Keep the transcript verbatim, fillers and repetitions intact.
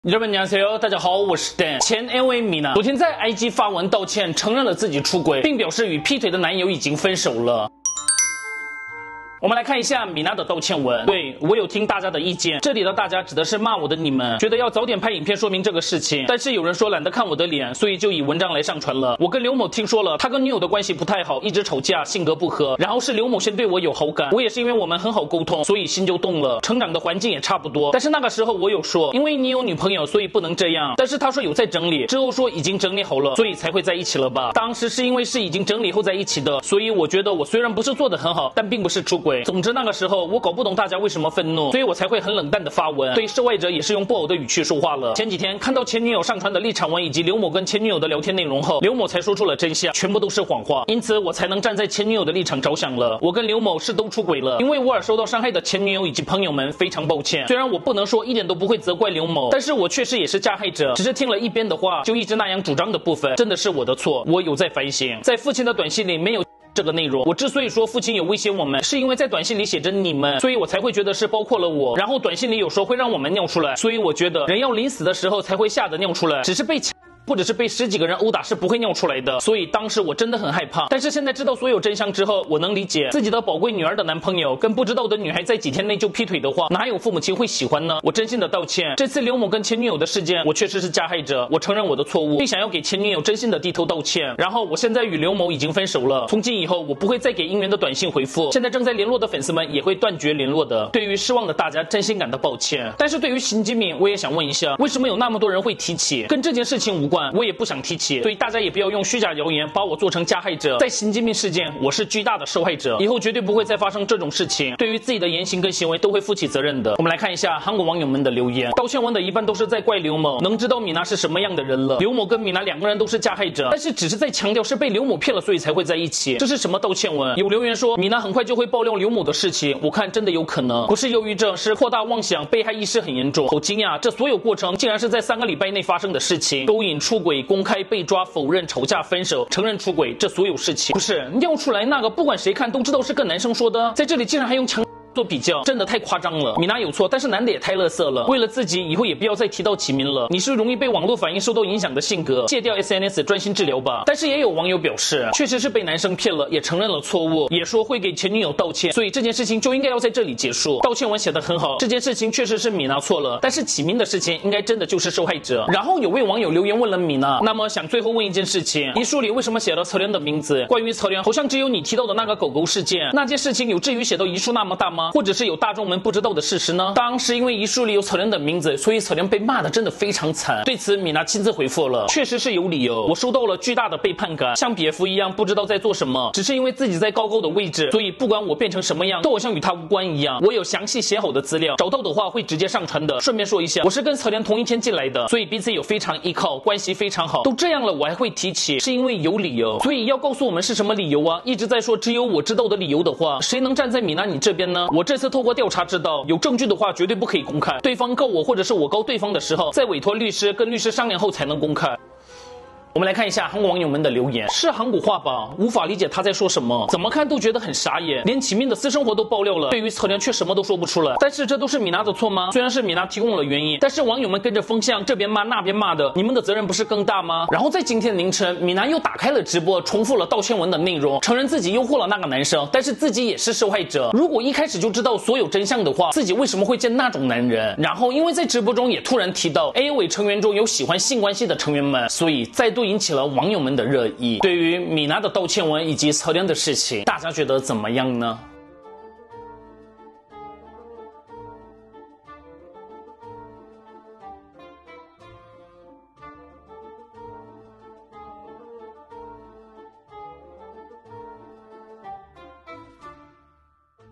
여러분안녕하세요，大家好，我是 Dan。前 L A 米娜昨天在 I G 发文道歉，承认了自己出轨，并表示与劈腿的男友已经分手了。 我们来看一下米娜的道歉文。对，我有听大家的意见，这里的大家指的是骂我的你们，觉得要早点拍影片说明这个事情。但是有人说懒得看我的脸，所以就以文章来上传了。我跟刘某听说了，他跟女友的关系不太好，一直吵架，性格不合。然后是刘某先对我有好感，我也是因为我们很好沟通，所以心就动了。成长的环境也差不多。但是那个时候我有说，因为你有女朋友，所以不能这样。但是他说有在整理，之后说已经整理好了，所以才会在一起了吧？当时是因为是已经整理后在一起的，所以我觉得我虽然不是做得很好，但并不是出轨。总之那个时候。 我搞不懂大家为什么愤怒，所以我才会很冷淡的发文，对受害者也是用不好的语气说话了。前几天看到前女友上传的立场文以及刘某跟前女友的聊天内容后，刘某才说出了真相，全部都是谎话，因此我才能站在前女友的立场着想了。我跟刘某是都出轨了，因为我而受到伤害的前女友以及朋友们非常抱歉。虽然我不能说一点都不会责怪刘某，但是我确实也是加害者，只是听了一边的话就一直那样主张的部分，真的是我的错，我有在反省。在父亲的短信里没有 这个内容，我之所以说父亲有威胁我们，是因为在短信里写着你们，所以我才会觉得是包括了我。然后短信里有时候会让我们尿出来，所以我觉得人要临死的时候才会吓得尿出来，只是被 或者是被十几个人殴打是不会尿出来的，所以当时我真的很害怕。但是现在知道所有真相之后，我能理解自己的宝贵女儿的男朋友跟不知道的女孩在几天内就劈腿的话，哪有父母亲会喜欢呢？我真心的道歉。这次刘某跟前女友的事件，我确实是加害者，我承认我的错误，并想要给前女友真心的低头道歉。然后我现在与刘某已经分手了，从今以后我不会再给姻缘的短信回复，现在正在联络的粉丝们也会断绝联络的。对于失望的大家，真心感到抱歉。但是对于邢吉敏，我也想问一下，为什么有那么多人会提起？跟这件事情无关，我也不想提起。 所以大家也不要用虚假谣言把我做成加害者。在邢吉敏事件，我是巨大的受害者，以后绝对不会再发生这种事情。对于自己的言行跟行为都会负起责任的。我们来看一下韩国网友们的留言，道歉文的一般都是在怪刘某，能知道米娜是什么样的人了。刘某跟米娜两个人都是加害者，但是只是在强调是被刘某骗了，所以才会在一起。这是什么道歉文？有留言说米娜很快就会爆料刘某的事情，我看真的有可能不是忧郁症，是扩大妄想，被害意识很严重。好惊讶，这所有过程竟然是在三个礼拜内发生的事情，勾引、出轨、公开 被抓、否认、吵架、分手、承认出轨，这所有事情不是尿出来那个，不管谁看都知道是个男生说的，在这里竟然还用强 做比较，真的太夸张了。米娜有错，但是男的也太垃圾了。为了自己，以后也不要再提到启明了。你是容易被网络反应受到影响的性格，戒掉 S N S， 专心治疗吧。但是也有网友表示，确实是被男生骗了，也承认了错误，也说会给前女友道歉，所以这件事情就应该要在这里结束。道歉文写得很好，这件事情确实是米娜错了，但是启明的事情应该真的就是受害者。然后有位网友留言问了米娜，那么想最后问一件事情，遗书里为什么写了策良的名字？关于策良，好像只有你提到的那个狗狗事件，那件事情有至于写到遗书那么大吗？或者是有大众 我们不知道的事实呢？当时因为遗书里有策良的名字，所以策良被骂的真的非常惨。对此，米娜亲自回复了，确实是有理由。我受到了巨大的背叛感，像蝙蝠一样不知道在做什么，只是因为自己在高高的位置，所以不管我变成什么样，都好像与他无关一样。我有详细写好的资料，找到的话会直接上传的。顺便说一下，我是跟策良同一天进来的，所以彼此有非常依靠，关系非常好。都这样了，我还会提起，是因为有理由。所以要告诉我们是什么理由啊？一直在说只有我知道的理由的话，谁能站在米娜你这边呢？我这次透过调查 查知道有证据的话，绝对不可以公开。对方告我，或者是我告对方的时候，再委托律师跟律师商量后才能公开。 我们来看一下韩国网友们的留言，是韩国话吧？无法理解他在说什么，怎么看都觉得很傻眼，连启明的私生活都爆料了，对于策良却什么都说不出来。但是这都是米娜的错吗？虽然是米娜提供了原因，但是网友们跟着风向这边骂那边骂的，你们的责任不是更大吗？然后在今天凌晨，米娜又打开了直播，重复了道歉文的内容，承认自己诱惑了那个男生，但是自己也是受害者。如果一开始就知道所有真相的话，自己为什么会见那种男人？然后因为在直播中也突然提到 A 委成员中有喜欢性关系的成员们，所以再度引起了网友们的热议。对于米娜的道歉文以及策良的事情，大家觉得怎么样呢？